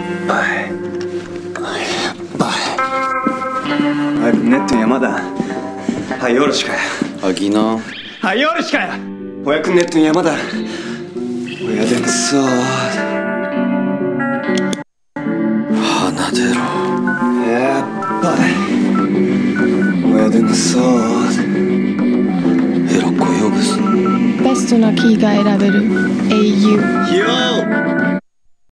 Pai. Pai. Pai, neto Yamada. Yoroshiku. Agina. Yoroshiku. Oyaku neto Yamada. Oya de so. Hanadero. Pai. Oya de so. エロコヨグス。 ベストなキーが選べる AU。 Yo!